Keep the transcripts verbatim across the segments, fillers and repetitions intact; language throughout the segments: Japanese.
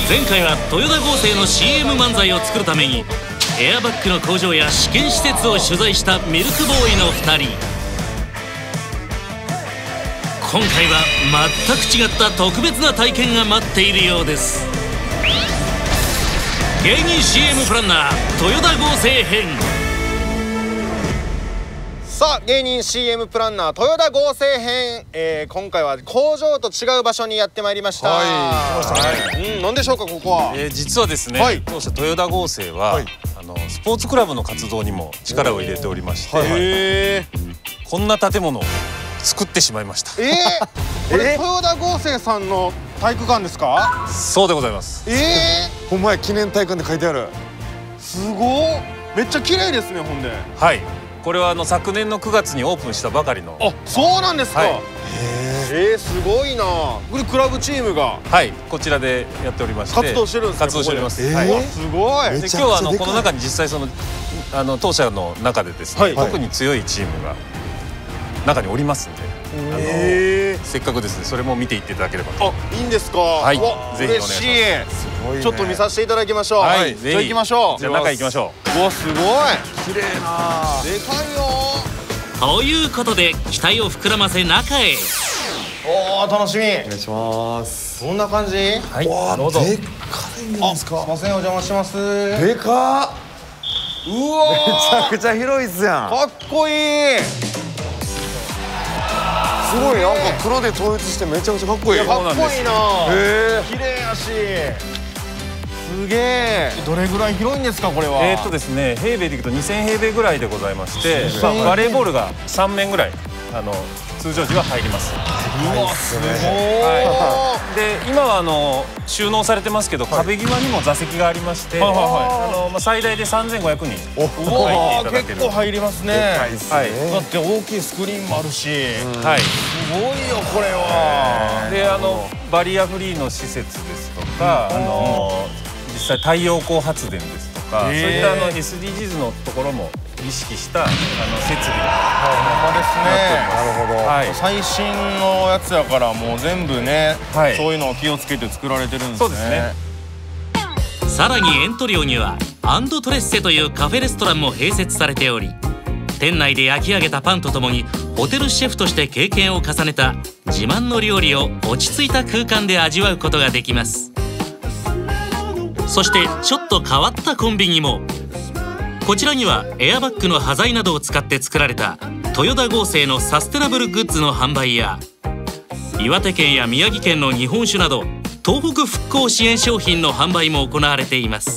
前回は豊田合成の シーエム 漫才を作るためにエアバッグの工場や試験施設を取材したミルクボーイのふたり。今回は全く違った特別な体験が待っているようです。芸人 シーエム プランナー豊田合成編。 さあ芸人 シーエム プランナー豊田合成編、えー、今回は工場と違う場所にやってまいりました。 はい、来ましたね。 うん、何でしょうかここは。 えー、実はですね、 はい、 当社豊田合成は、はい、あのスポーツクラブの活動にも力を入れておりまして、 へー、 こんな建物を作ってしまいました。 えー、これ豊田合成さんの体育館ですか？ そうでございます。 えー、 ほんまや、記念体育館で書いてある。 すごっ、めっちゃ綺麗ですね。ほんで、 はい、これはあの昨年のくがつにオープンしたばかりの。 あ、そうなんですか。 はい、 えー、すごいな。これクラブチームが、 はい、こちらでやっておりまして活動してるんですね。 活動しております。 えー、 はい、 すごい。 で今日はあのこの中に実際そのあの当社の中でですね、はい、特に強いチームが中におりますんで、えー、せっかくですねそれも見ていっていただければと。 あ、いいんですか。 はい、 ぜひお願いします。嬉しい。ちょっと見させていただきましょう。 はい、 じゃあ行きましょう。 じゃあ中行きましょう。うわ、すごい綺麗な。でかいよ。 ということで期待を膨らませ中へ。 おお、楽しみ。 お願いします。 どんな感じ？ はい、 わあ、 どうぞ。 でっかいんですか。 すいません、お邪魔します。 でかっ。 うわめちゃくちゃ広いっすやん。 かっこいい。 すごい、なんか黒で統一してめちゃくちゃかっこいい。 かっこいいな。 へえ、 綺麗やし。すげえ。どれぐらい広いんですかこれは。 えーっとですね、平米でいくとにせん平米ぐらいでございまして、まあ、バレーボールがさん面ぐらいあの通常時は入ります。 うわ、すごい。 はい、で今はあの収納されてますけど、壁際にも座席がありまして、あのまあ最大でさんぜんごひゃくにん入っていただける。 結構入りますね。 はい、 だって大きいスクリーンもあるし、 はい、 すごいよこれは。 であのバリアフリーの施設ですとか、あの実際太陽光発電ですとか、そういったあの エスディージーズ のところも意識したあの設備がほんまですね。 なるほど。 はい、最新のやつやからもう全部ね、はい、そういうのを気をつけて作られてるんですね。 そうですね。 さらにエントリオにはアンドトレッセというカフェレストランも併設されており、店内で焼き上げたパンとともにホテルシェフとして経験を重ねた自慢の料理を落ち着いた空間で味わうことができます。そしてちょっと変わったコンビニも。こちらにはエアバッグの端材などを使って作られた豊田合成のサステナブルグッズの販売や、岩手県や宮城県の日本酒など東北復興支援商品の販売も行われています。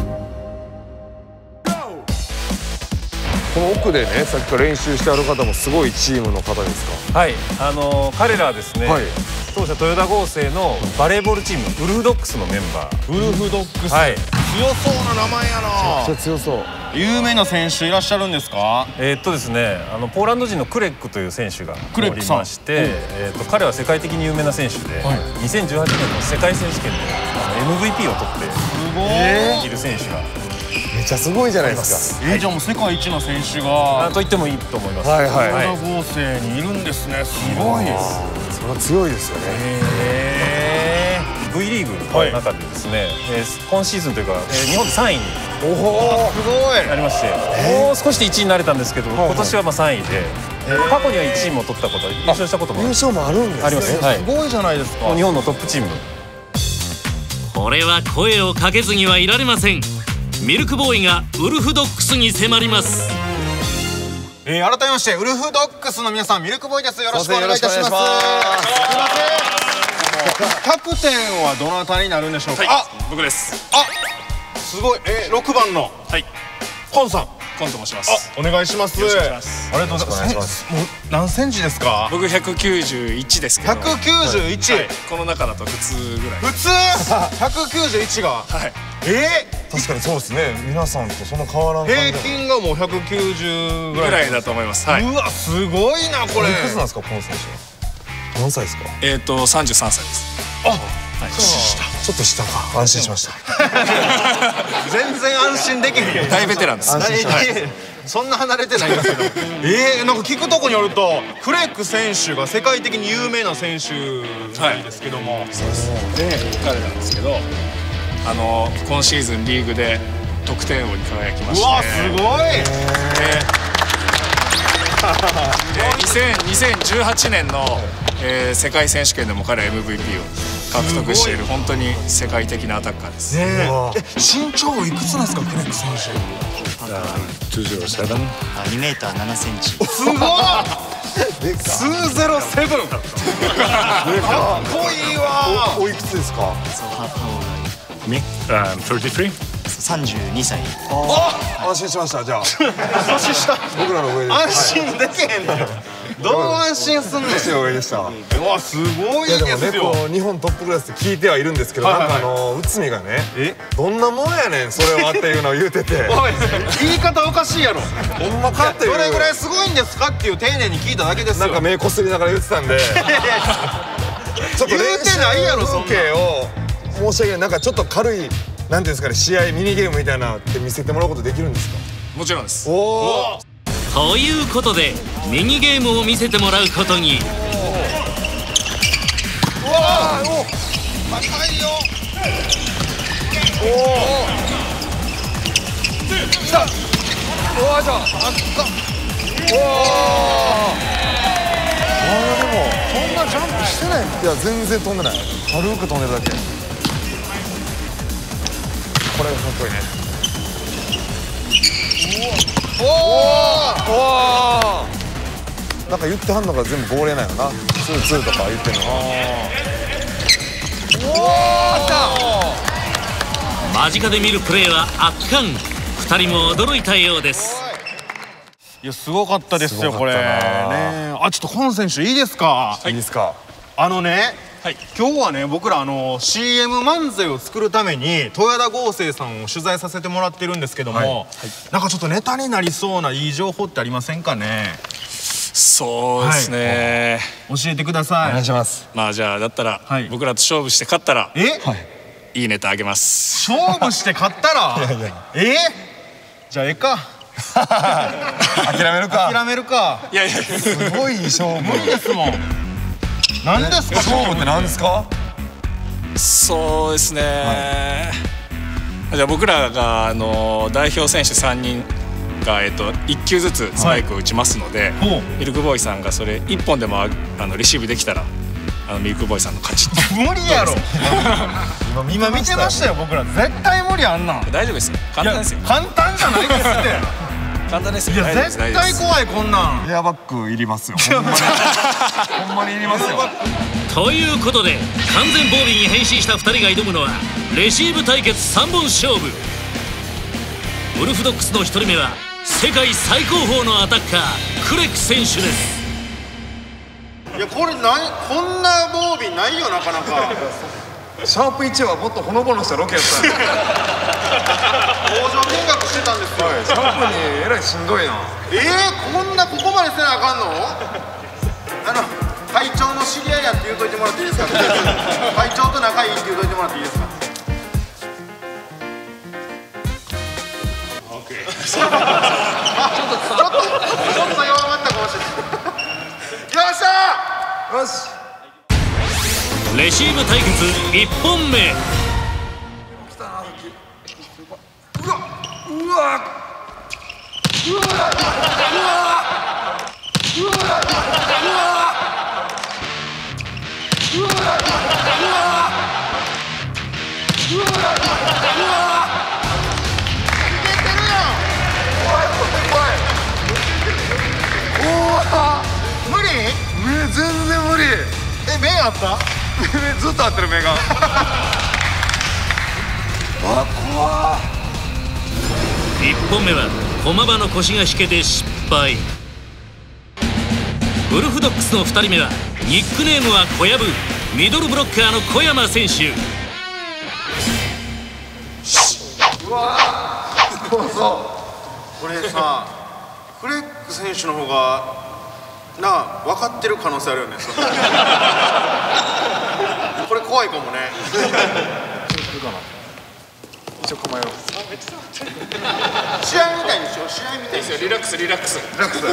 この奥でね、さっきから練習してある方もすごいチームの方ですか？ はい、あの彼らはですね、はい、当社豊田合成のバレーボールチームウルフドッグスのメンバー。 ウルフドッグス、 はい、 強そうな名前やな。 めちゃくちゃ強そう。 有名な選手いらっしゃるんですか？ えーっとですね、あのポーランド人のクレックという選手がおりまして、えーっと彼は世界的に有名な選手で、はい、にせんじゅうはちねんの世界選手権であの エムブイピー を取ってすごいいる選手がめっちゃすごいじゃないですか。えー、じゃあもう世界一の選手がと言ってもいいと思います。 はいはい。 豊田合成にいるんですね。すごいです。 それは強いですよね。 へー。V リーグの中でですね、えー、今シーズンというか、えー、日本でさんいにおお、すごいなりまして、もう少しでいちいになれたんですけど、今年はまあさんいで、過去にはいちいも取ったこと、優勝したことも優勝もあるんですね。 あります。 すごいじゃないですか。 日本のトップチーム。 これは声をかけずにはいられません。ミルクボーイがウルフドッグスに迫ります。 えー、改めましてウルフドッグスの皆さん、ミルクボーイです。よろしくお願いいたします。すいません。キャプテンはどなたになるんでしょうか？はい、 あ、僕です。 あ、すごい。えー、ろくばんのはい、 コンさん。 コンと申します。 あ、お願いします。 よろしくお願いします。 ありがとうございます。もう何センチですか？ 僕ひゃくきゅうじゅういちですけど。 ひゃくきゅうじゅういち。はい、 この中だと普通ぐらい。 普通？ひゃくきゅうじゅういちが。 はい。 えー、確かにそうですね。皆さんとそんな変わらん感じ。 平均がもうひゃくきゅうじゅうぐらい。 ぐらいだと思います。はい。 うわ、すごいなこれ。 いくつなんですか、コン選手は？何歳ですか？ えっとさんじゅうさんさいです。 あ、 はい、 ちょっと下か。安心しました。 全然安心できへん。 大ベテランです。 安心しました。そんな離れてないんですけど。えー、なんか聞くとこによるとクレック選手が世界的に有名な選手なんですけども、 そうですね、彼なんですけど、 あの今シーズンリーグで得点王に輝きまして、 うわすごい。 にせんじゅうはちねんの、えー、世界選手権でも彼は エムブイピー を獲得している本当に世界的なアタッカーです。 え身長いくつなんですかクレック選手？ にメーターななセンチ。 すごい。ツーゼロセブン。かっこいいわ。 おいくつですか？ さんじゅうにさい。 安心しました。じゃあ年下。 僕らの上で安心できへんねん。どう安心すんの？ 年の上でした。 うわすごいいやですよ。 でもね、こう日本トップクラスって聞いてはいるんですけど、なんかあの内海がね、えどんなものやねんそれはっていうのを言うてて、 おい言い方おかしいやろ。 ほんまかっていう。 どれぐらいすごいんですかっていう丁寧に聞いただけですよ。 なんか目こすりながら言ってたんで、ちょっと言うてないやろそんな。 風景を申し訳ない。なんかちょっと軽いなんていうんですかね、試合ミニゲームみたいなって見せてもらうことできるんですか？ もちろんです。 おお。 ということでミニゲームを見せてもらうことに。 うわお高いよ。おお来た。おおじゃああおおあでもそんなジャンプしてない。いや全然飛んでない。軽く飛んでるだけ。これがかっこいいね。 おおおお。なんか言ってはんのが全部号令なんやな。ツーツーとか言ってんの。 おお間近で見るプレーは圧巻。ふたりも驚いたようです。 いやすごかったですよこれね。あちょっとこの選手いいですか？ いいですか？ あのね、 はい、 今日はね僕らあの シーエム 漫才を作るために豊田合成さんを取材させてもらってるんですけども、はいはい、なんかちょっとネタになりそうないい情報ってありませんかね？ そうですね、 はい、教えてください。 お願いします。 まあじゃあだったら、はい、僕らと勝負して勝ったらえ、はい、 いいネタあげます。 勝負して勝ったらいやいやえじゃあええか諦めるか諦めるか。 いやいやすごい勝負。 無理ですもん。何ですか勝負って何ですか？ そうですね、はい、じゃあ僕らがあの代表選手さんにんが、えっと、いっきゅうずつスパイクを打ちますので、はい、ミルクボーイさんがそれいっぽんでもあのレシーブできたらあのミルクボーイさんの勝ち。 無理やろ今見てましたよ僕ら。絶対無理あんなん。 大丈夫ですよ。簡単ですよ。 簡単じゃないですって簡単ですよ。 いや絶対怖いこんなん。 エアバッグいりますよ。ほんまにほんまにいりますよ。 ということで完全防備に変身したふたりが挑むのはレシーブ対決さんぼん勝負。ウルフドッグスのひとりめは世界最高峰のアタッカークレック選手です。 いやこれないこんな防備ないよなかなか。 シャープいちはもっとほのぼのしたロケやったんや。 工場見学してたんですよ。 はい、シャープにえらいしんどいな。 えー、こんなここまでせなあかんの？あの会長の知り合いやって言うといてもらっていいですか？会長と仲いいって言うといてもらっていいですか？オッケー。ちょっとちょっとちょっと弱まったかもしれない。よっしゃー。よし。 レシーブ対決いっぽんめ。 うわうわうわうわうわ無理？ 目全然無理。 え、目あった？ 目ずっと合ってる目が。あ、怖いっぽんめは駒場の腰が引けて失敗。ウルフドッグスのふたりめはニックネームは小籔、ミドルブロッカーの小山選手。 うわー怖そうこれさクレック選手の方がなあ分かってる可能性あるよねこれ怖いかもね一応構えよう。 試合みたいにしよう。試合みたいにしよう。 リラックスリラックスリラックス。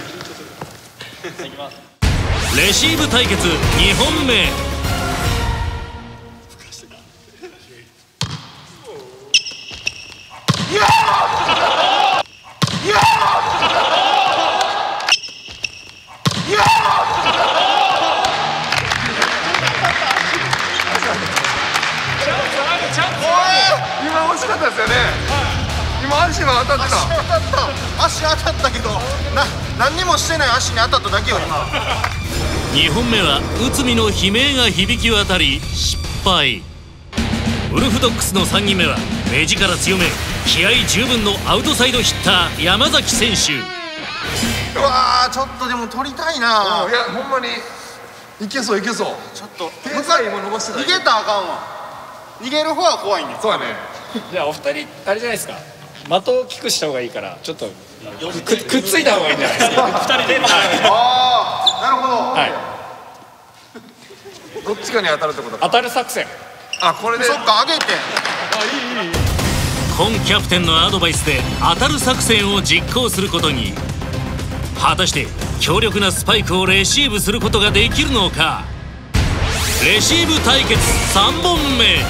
レシーブ対決にほんめ。 今惜しかったですよね。今足は当たってた。 足当たった足当たったけどな何にもしてない足に当たっただけよ今。 にほんめは内海の悲鳴が響き渡り失敗。ウルフドッグスのさんにんめは目力強め気合十分のアウトサイドヒッター山崎選手。 うわーちょっとでも取りたいな。 いやほんまにいけそういけそう。 ちょっと天才も残してた。 逃げたらあかんわ。逃げる方は怖いんです。 そうやね。 じゃあお二人あれじゃないですか、的を大きくした方がいいからちょっと く, くっついた方がいいんじゃないですか。ふたりで、はい、 ああなるほど、 はい、 どっちかに当たるってことか。 当たる作戦。 あこれでそっか上げて。 今キャプテンのアドバイスで当たる作戦を実行することに。果たして強力なスパイクをレシーブすることができるのか。レシーブ対決さんぼんめ。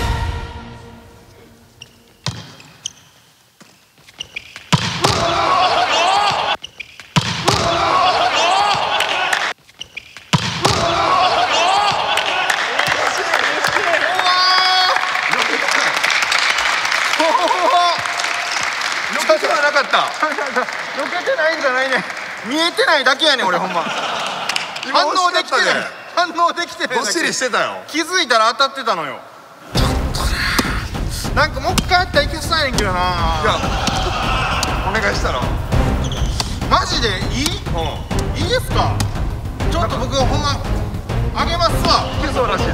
避けてはなかった。 避けてないんじゃないね。見えてないだけやねん俺ほんま。反応できてない。反応できてないだけ。 どっしりしてたよ。 気づいたら当たってたのよ。ちょっとな。なんかもう一回やったらいけそうやねんけどな。いやお願いしたら。 マジでいい？うん。いいですか？ちょっと僕ほんまあげますわ。 いけそうらしいです。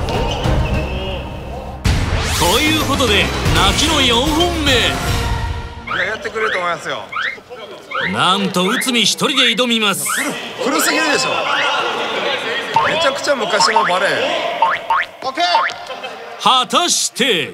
ということで泣きのよんほんめ。 いややってくれると思いますよ。 なんと内海一人で挑みます。 古すぎるでしょ。めちゃくちゃ昔のバレエ。 オッケー。 果たして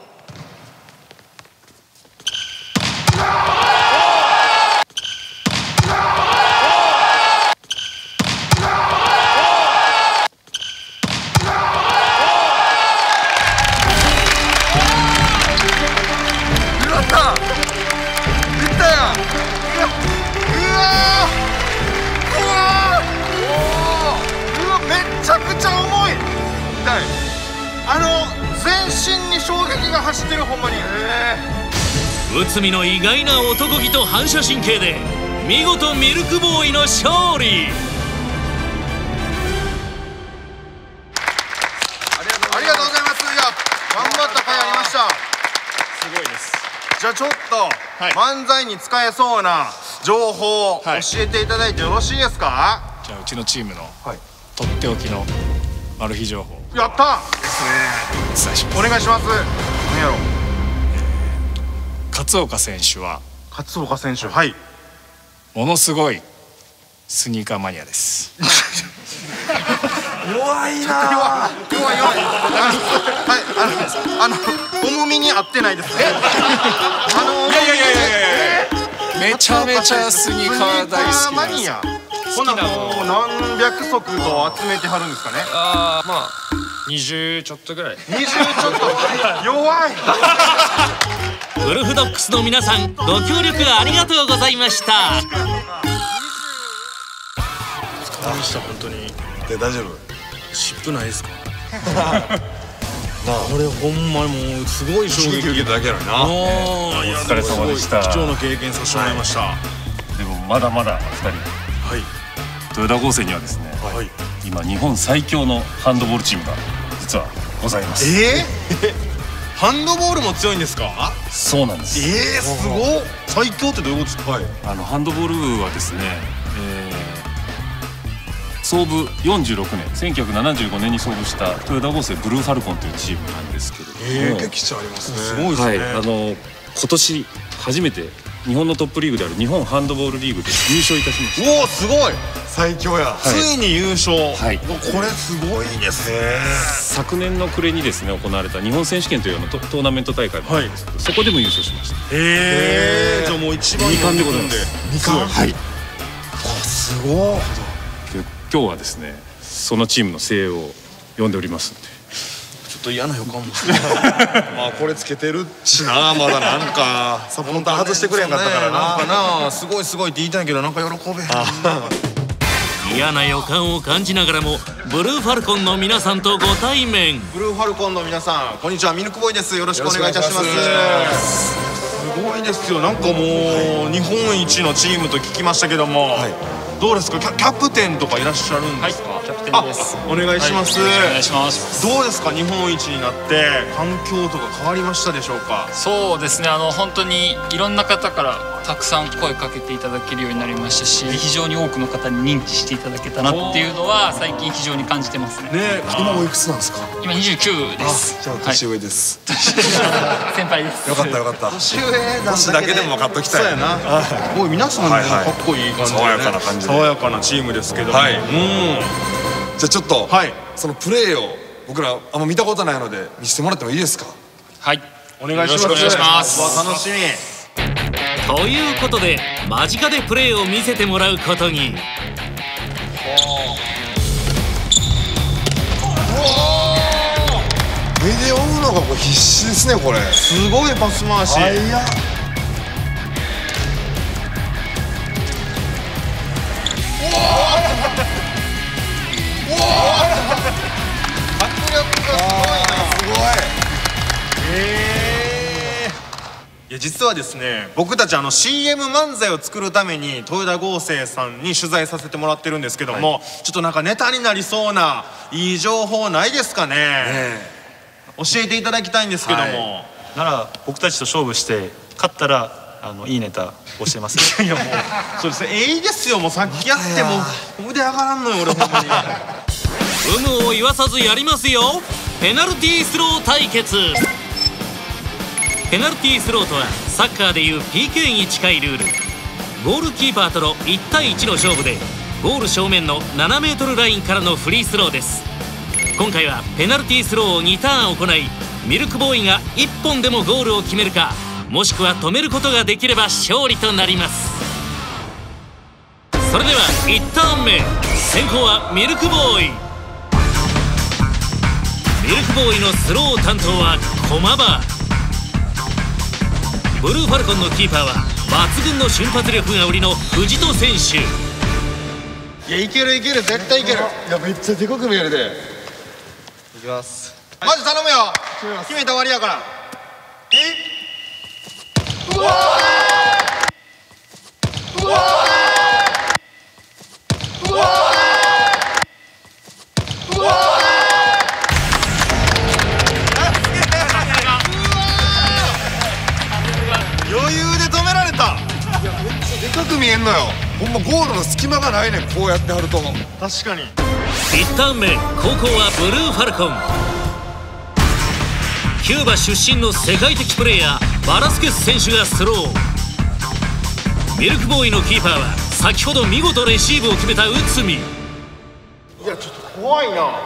あの全身に衝撃が走ってるほんまに。 内海の意外な男気と反射神経で見事ミルクボーイの勝利。 ありがとうございます。いや頑張った甲斐ありました。 すごいです。 じゃあちょっと、はい、漫才に使えそうな情報を教えていただいてよろしいですか？はい、 じゃあうちのチームのとっておきのマル秘情報。 やったですね。 お伝えします。 お願いします。何やろう。 勝岡選手は勝岡選手、はい、 ものすごいスニーカーマニアです。 弱いな。 弱い弱い弱い。はい、あのあの重みに合ってないですね。あのいやいやいやいやいやめちゃめちゃスニーカー大好きなんですよ。 ほなもう何百足と集めてはるんですかね。 ああまあにじゅうちょっとぐらい。 にじゅうちょっと弱い。 ウルフドッグスの皆さんご協力ありがとうございました。 お疲れ様でした本当に。 で大丈夫？ 湿布ないですか？これほんまにもうすごい衝撃受けただけやのにな。 お疲れ様でした。 貴重な経験させてもらいました。 でもまだまだふたり、 はい、 トヨタ高専にはですね、はい、今日本最強のハンドボールチームが実はございます。 えー、ハンドボールも強いんですか？ そうなんです。 えー、すごい。最強ってどういうことですか？はい、 あのハンドボール部はですね、えー、創部よんじゅうろくねんせんきゅうひゃくななじゅうごねんに創部したトヨタ高専ブルーファルコンというチームなんですけれども、 えー、歴史ありますね。 すごいですね。 はい、あの今年初めて日本のトップリーグである日本ハンドボールリーグで優勝いたしました。 おおすごい。 最強や。 ついに優勝。 はい。 これすごいですね。 昨年の暮れにですね行われた日本選手権というのトトーナメント大会もあるんですけど、そこでも優勝しました。 へえ。じゃあもう一番に冠でございます。 に冠。はい。すごい。 今日はですねそのチームの精鋭を呼んでおりますんで、ちょっと嫌な予感もまあこれつけてるしな、まだなんかサポーター外してくれへんかったからな。 なんかな、すごいすごいって言いたいけどなんか喜べへん。 嫌な予感を感じながらもブルーファルコンの皆さんとご対面。 ブルーファルコンの皆さん、こんにちは、ミルクボーイです。よろしくお願いいたします。すごいですよ。なんかもう日本一のチームと聞きましたけども、はい、どうですか、キャ、キャプテンとかいらっしゃるんですか？ はい、キャプテンです。 お願いします。 はい、お願いします。 どうですか、日本一になって環境とか変わりましたでしょうか？ そうですね、あの本当にいろんな方からたくさん声かけていただけるようになりましたし、非常に多くの方に認知していただけたなっていうのは最近非常に感じてますね。 ね、今おいくつなんですか？ 今にじゅうきゅうです。 じゃあ年上です。 先輩です。 よかったよかった。 年上なんだ年だけでも分かっときたい。 そうやな。すごい皆さんね、かっこいい感じでね、 爽やかな感じで、 爽やかなチームですけども。はい。うん。 じゃあちょっとはい、 そのプレーを僕らあんま見たことないので見せてもらってもいいですか？ はい。 お願いします。 よろしくお願いします。 楽しみ。 ということで間近でプレーを見せてもらうことに。 目で追うのがこれ必死ですね。これすごいパス回し。 速っ。 迫力がすごいな。 すごい。 えー、いや実はですね、僕たちあの シーエム 漫才を作るために豊田合成さんに取材させてもらってるんですけども、はい、ちょっとなんかネタになりそうないい情報ないですかね？ね、教えていただきたいんですけども、はい、 なら僕たちと勝負して勝ったらあのいいネタ教えます。 いやもうそうですね、ええですよ。もうさっきやっても腕上がらんのよ俺ほんまに。 有無を言わさずやりますよ。ペナルティースロー対決。ペナルティースローとはサッカーでいう ピーケー に近いルール。ゴールキーパーとのいち対いちの勝負でゴール正面のななメートルラインからのフリースローです。今回はペナルティースローをにターン行い、ミルクボーイがいっぽんでもゴールを決めるか、もしくは止めることができれば勝利となります。それではいちターン目、先行はミルクボーイ。ミルクボーイのスロー担当は駒場。ブルーファルコンのキーパーは抜群の瞬発力が売りの藤戸選手。 いや、いけるいける、絶対いける。 いや、めっちゃでかく見えるで。 いきます。マジ頼むよ。決めた終わりやから。うわー、うわー、うわー、うわー。余裕で止められた。 いや、めっちゃでかく見えんのよ。ほんまゴールの隙間がないねん、こうやってはると。 確かに。 いちターン目、後攻はブルーファルコン。キューバ出身の世界的プレーヤーバラスケス選手がスロー。ミルクボーイのキーパーは先ほど見事レシーブを決めた内海。いや、ちょっと怖いな。うわ、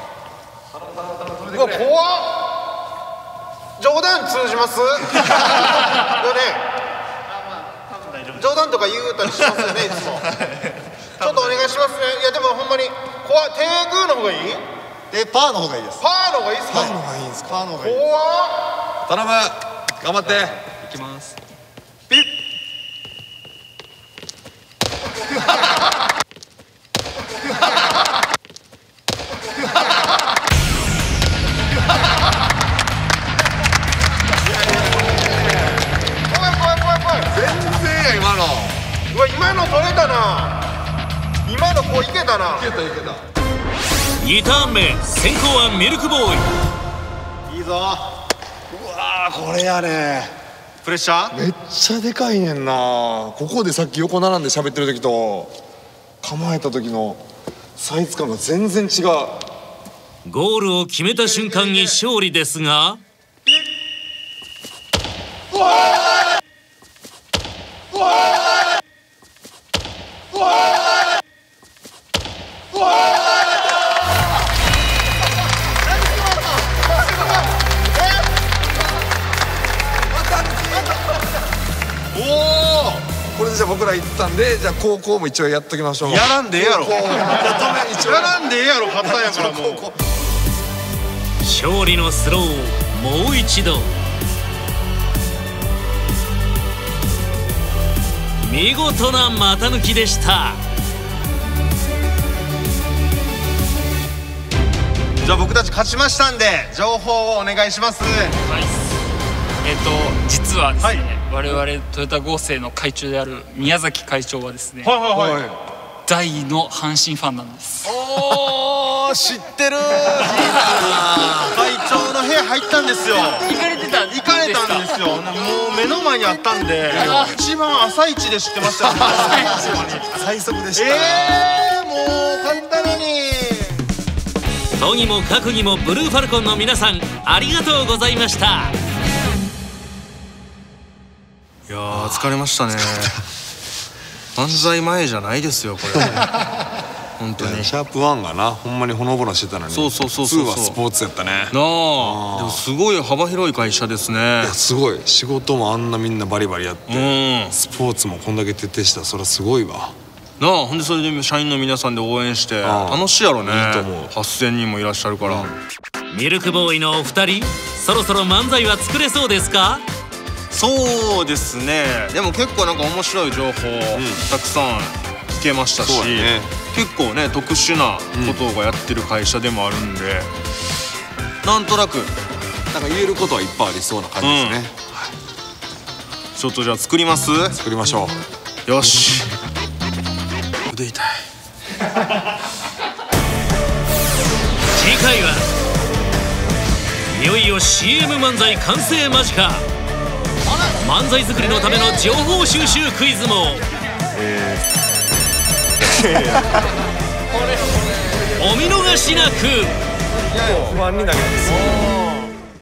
怖っ。冗談通じます？よね。冗談とか言うたりしますよね、いつも。ちょっとお願いしますね。いや、でもほんまに怖い。テーグーの方がいい？ え、パーの方がいいです。 パーの方がいいっすか？ パーの方がいいんですか？パーの方がいい。 怖っ。 頼む。頑張って。 いきます。 ピッ。怖い怖い怖い怖い。 全然や今の。 うわ、今の取れたな。今のこういけたな。 いけたいけた。 にターン目、先行はミルクボーイ。いいぞ。うわー、これやね。 プレッシャーめっちゃでかいねんな。ここでさっき横並んで喋ってる時と構えた時のサイズ感が全然違う。 ゴールを決めた瞬間に勝利ですが、 うわー、うわー、うわー、うわー。 これでじゃあ僕ら行ったんで、じゃあ高校も一応やっときましょう。 やらんでええやろ。 やらんでええやろ、勝ったんやから。もう勝利のスローをもう一度。見事な股抜きでした。 じゃあ僕たち勝ちましたんで情報をお願いします。 はい、えっ、ー、と実はですね、はい、我々トヨタ合成の会長である宮崎会長はですね、はいはいはい、大の阪神ファンなんです。 おー、知ってる会長の部屋入ったんですよ。 行かれてた行かれたんですよ。もう目の前にあったんで一番朝一で知ってましたよね。 最速でした。 えー、もう勝ったのに。 とにもかくにもブルーファルコンの皆さんありがとうございました。 いやー疲れましたね。漫才前じゃないですよこれ。本当にシャープワンがなほんまにほのぼのしてたのに、 そうそうそうそう、 ツーはスポーツやったね。なあ、 でもすごい幅広い会社ですね。いやすごい、仕事もあんなみんなバリバリやって、スポーツもこんだけ徹底したらそれはすごいわなあ。ほんでそれで社員の皆さんで応援して楽しいやろね。いいと思う。はっせんにんもいらっしゃるから、うん、 ミルクボーイのお二人そろそろ漫才は作れそうですか？ そうですね。でも結構なんか面白い情報、うん、たくさん聞けましたし、ね、結構ね特殊なことがやってる会社でもあるんで、うん、なんとなくなんか言えることはいっぱいありそうな感じですね、うん、はい、 ちょっとじゃあ作ります。 作りましょう。よし、腕痛い。 次回はいよいよ シーエム 漫才完成間近。漫才作りのための情報収集クイズも、えー、お見逃しなく。 不安になります。